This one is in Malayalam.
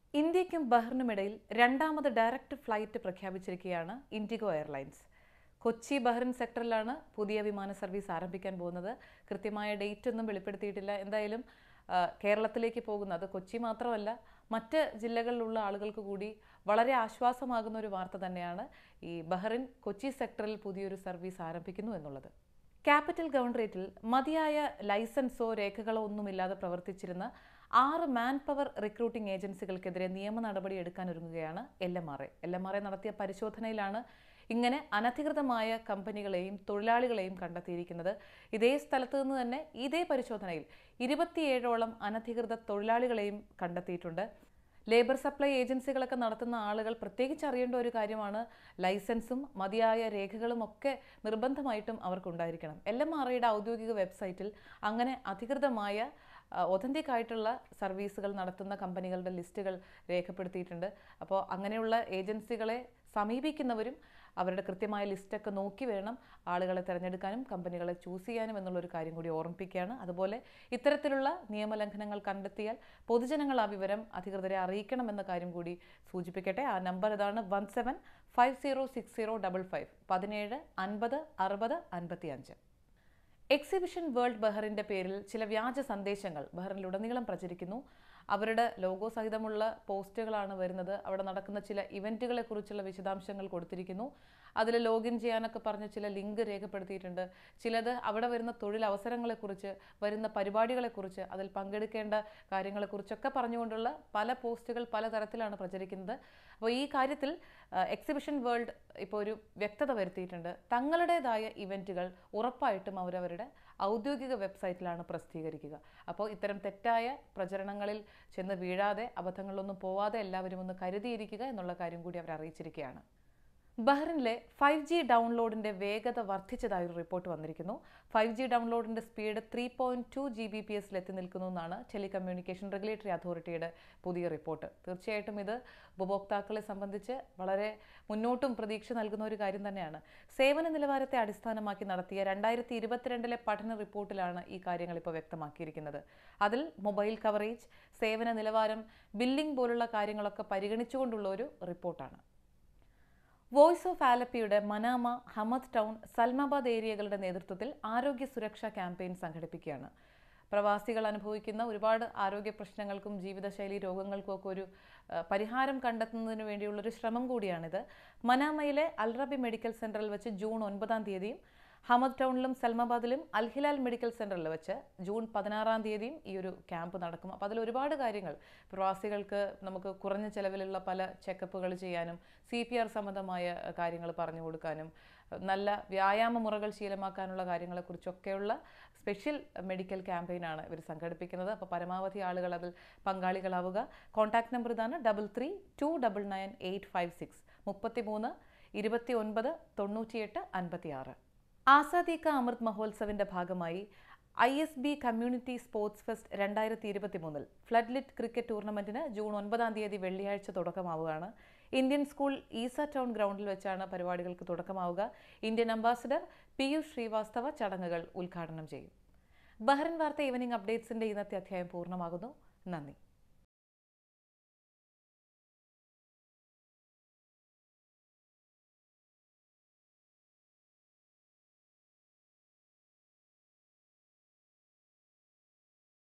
ഇന്ത്യയ്ക്കും ബഹ്റിനുമിടയിൽ രണ്ടാമത് ഡയറക്റ്റ് ഫ്ലൈറ്റ് പ്രഖ്യാപിച്ചിരിക്കുകയാണ് ഇൻഡിഗോ എയർലൈൻസ്. കൊച്ചി ബഹ്റിൻ സെക്ടറിലാണ് പുതിയ വിമാന സർവീസ് ആരംഭിക്കാൻ പോകുന്നത്. കൃത്യമായ ഡേറ്റ് ഒന്നും വെളിപ്പെടുത്തിയിട്ടില്ല. എന്തായാലും കേരളത്തിലേക്ക് പോകുന്നത് കൊച്ചി മാത്രമല്ല, മറ്റ് ജില്ലകളിലുള്ള ആളുകൾക്ക് കൂടി വളരെ ആശ്വാസമാകുന്ന ഒരു വാർത്ത തന്നെയാണ് ഈ ബഹ്റിൻ കൊച്ചി സെക്ടറിൽ പുതിയൊരു സർവീസ് ആരംഭിക്കുന്നു എന്നുള്ളത്. ക്യാപിറ്റൽ ഗവർണറേറ്റിൽ മതിയായ ലൈസൻസോ രേഖകളോ ഒന്നുമില്ലാതെ പ്രവർത്തിച്ചിരുന്ന 6 മാൻ പവർ റിക്രൂട്ടിംഗ് ഏജൻസികൾക്കെതിരെ നിയമ നടപടി എടുക്കാനൊരുങ്ങുകയാണ് LMRA നടത്തിയ പരിശോധനയിലാണ് ഇങ്ങനെ അനധികൃതമായ കമ്പനികളെയും തൊഴിലാളികളെയും കണ്ടെത്തിയിരിക്കുന്നത്. ഇതേ സ്ഥലത്ത് നിന്ന് തന്നെ ഇതേ പരിശോധനയിൽ 27ഓളം അനധികൃത തൊഴിലാളികളെയും കണ്ടെത്തിയിട്ടുണ്ട്. ലേബർ സപ്ലൈ ഏജൻസികളൊക്കെ നടത്തുന്ന ആളുകൾ പ്രത്യേകിച്ച് അറിയേണ്ട ഒരു കാര്യമാണ് ലൈസൻസും മതിയായ രേഖകളും ഒക്കെ നിർബന്ധമായിട്ടും അവർക്കുണ്ടായിരിക്കണം. LMRAയുടെ ഔദ്യോഗിക വെബ്സൈറ്റിൽ അങ്ങനെ അധികൃതമായ ഒതന്റിക് ആയിട്ടുള്ള സർവീസുകൾ നടത്തുന്ന കമ്പനികളുടെ ലിസ്റ്റുകൾ രേഖപ്പെടുത്തിയിട്ടുണ്ട്. അപ്പോൾ അങ്ങനെയുള്ള ഏജൻസികളെ സമീപിക്കുന്നവരും അവരുടെ കൃത്യമായ ലിസ്റ്റൊക്കെ നോക്കി വേണം ആളുകളെ തിരഞ്ഞെടുക്കാനും കമ്പനികളെ ചൂസ് ചെയ്യാനും എന്നുള്ളൊരു കാര്യം കൂടി ഓർമ്മിപ്പിക്കുകയാണ്. അതുപോലെ ഇത്തരത്തിലുള്ള നിയമലംഘനങ്ങൾ കണ്ടെത്തിയാൽ പൊതുജനങ്ങൾ ആ വിവരം അധികൃതരെ അറിയിക്കണമെന്ന കാര്യം കൂടി സൂചിപ്പിക്കട്ടെ. ആ നമ്പർ ഇതാണ്: 17506055 17 50 60 55. എക്സിബിഷൻ വേൾഡ് ബഹ്റിൻ്റെ പേരിൽ ചില വ്യാജ സന്ദേശങ്ങൾ ബഹ്റിനിലുടനീളം പ്രചരിക്കുന്നു. അവരുടെ ലോഗോ സഹിതമുള്ള പോസ്റ്റുകളാണ് വരുന്നത്. അവിടെ നടക്കുന്ന ചില ഇവൻറ്റുകളെ കുറിച്ചുള്ള വിശദാംശങ്ങൾ കൊടുത്തിരിക്കുന്നു. അതിൽ ലോഗിൻ ചെയ്യാനൊക്കെ പറഞ്ഞ് ചില ലിങ്ക് രേഖപ്പെടുത്തിയിട്ടുണ്ട്. ചിലത് അവിടെ വരുന്ന തൊഴിലവസരങ്ങളെക്കുറിച്ച്, വരുന്ന പരിപാടികളെക്കുറിച്ച്, അതിൽ പങ്കെടുക്കേണ്ട കാര്യങ്ങളെക്കുറിച്ചൊക്കെ പറഞ്ഞുകൊണ്ടുള്ള പല പോസ്റ്റുകൾ പലതരത്തിലാണ് പ്രചരിക്കുന്നത്. അപ്പോൾ ഈ കാര്യത്തിൽ എക്സിബിഷൻ വേൾഡ് ഇപ്പോൾ ഒരു വ്യക്തത വരുത്തിയിട്ടുണ്ട്. തങ്ങളുടേതായ ഇവൻറ്റുകൾ ഉറപ്പായിട്ടും അവരവരുടെ ഔദ്യോഗിക വെബ്സൈറ്റിലാണ് പ്രസിദ്ധീകരിക്കുക. അപ്പോൾ ഇത്തരം തെറ്റായ പ്രചരണങ്ങളിൽ ചെന്ന് വീഴാതെ, അബദ്ധങ്ങളിലൊന്നും പോവാതെ എല്ലാവരും ഒന്ന് കരുതിയിരിക്കുക എന്നുള്ള കാര്യം കൂടി അവർ അറിയിച്ചിരിക്കുകയാണ്. ബഹ്റിനിലെ 5G ഡൗൺലോഡിൻ്റെ വേഗത വർദ്ധിച്ചതായൊരു റിപ്പോർട്ട് വന്നിരിക്കുന്നു. 5G ഡൗൺലോഡിൻ്റെ സ്പീഡ് 3.2 Gbps എത്തി നിൽക്കുന്നു എന്നാണ് ടെലികമ്മ്യൂണിക്കേഷൻ റെഗുലേറ്ററി അതോറിറ്റിയുടെ പുതിയ റിപ്പോർട്ട്. തീർച്ചയായിട്ടും ഇത് ഉപഭോക്താക്കളെ സംബന്ധിച്ച് വളരെ മുന്നോട്ടും പ്രതീക്ഷ നൽകുന്ന ഒരു കാര്യം തന്നെയാണ്. സേവന നിലവാരത്തെ അടിസ്ഥാനമാക്കി നടത്തിയ 2022 പഠന റിപ്പോർട്ടിലാണ് ഈ കാര്യങ്ങൾ ഇപ്പോൾ വ്യക്തമാക്കിയിരിക്കുന്നത്. അതിൽ മൊബൈൽ കവറേജ്, സേവന നിലവാരം, ബില്ലിംഗ് പോലുള്ള കാര്യങ്ങളൊക്കെ പരിഗണിച്ചുകൊണ്ടുള്ള ഒരു റിപ്പോർട്ടാണ്. വോയിസ് ഓഫ് ആലപ്പിയുടെ മനാമ, ഹമദ് ടൗൺ, സൽമാബാദ് ഏരിയകളുടെ നേതൃത്വത്തിൽ ആരോഗ്യ സുരക്ഷാ ക്യാമ്പയിൻ സംഘടിപ്പിക്കുകയാണ്. പ്രവാസികൾ അനുഭവിക്കുന്ന ഒരുപാട് ആരോഗ്യ പ്രശ്നങ്ങൾക്കും ജീവിതശൈലി രോഗങ്ങൾക്കും ഒക്കെ ഒരു പരിഹാരം കണ്ടെത്തുന്നതിന് വേണ്ടിയുള്ളൊരു ശ്രമം കൂടിയാണിത്. മനാമയിലെ അൽറബി മെഡിക്കൽ സെൻ്ററിൽ വെച്ച് ജൂൺ 9-ാം തീയതിയും ഹമദ് ടൗണിലും സൽമാബാദിലും അൽഹിലാൽ മെഡിക്കൽ സെൻ്ററിൽ വെച്ച് ജൂൺ 16-ാം തീയതിയും ഈ ഒരു ക്യാമ്പ് നടക്കും. അപ്പോൾ അതിൽ ഒരുപാട് കാര്യങ്ങൾ പ്രവാസികൾക്ക് നമുക്ക് കുറഞ്ഞ ചിലവിലുള്ള പല ചെക്കപ്പുകൾ ചെയ്യാനും CPR സംബന്ധമായ കാര്യങ്ങൾ പറഞ്ഞു കൊടുക്കാനും നല്ല വ്യായാമ മുറകൾ ശീലമാക്കാനുള്ള കാര്യങ്ങളെക്കുറിച്ചൊക്കെയുള്ള സ്പെഷ്യൽ മെഡിക്കൽ ക്യാമ്പയിനാണ് ഇവർ സംഘടിപ്പിക്കുന്നത്. അപ്പോൾ പരമാവധി ആളുകൾ അതിൽ പങ്കാളികളാവുക. കോൺടാക്ട് നമ്പർ ഇതാണ്: 33299856 33 29 98 56. ആസാദി കാ അമൃത് മഹോത്സവിൻ്റെ ഭാഗമായി ISB community sports fest 2023 flood lit cricket ടൂർണമെൻറ്റിന് ജൂൺ 9-ാം തീയതി വെള്ളിയാഴ്ച തുടക്കമാവുകയാണ്. ഇന്ത്യൻ സ്കൂൾ ഈസ ടൗൺ ഗ്രൗണ്ടിൽ വെച്ചാണ് പരിപാടികൾക്ക് തുടക്കമാവുക. ഇന്ത്യൻ അംബാസഡർ പീയൂഷ് ശ്രീവാസ്തവ ചടങ്ങുകൾ ഉദ്ഘാടനം ചെയ്യും. ബഹ്റിൻ വാർത്ത ഈവനിംഗ് അപ്ഡേറ്റ്സിൻ്റെ ഇന്നത്തെ അധ്യായം പൂർണ്ണമാകുന്നു. നന്ദി.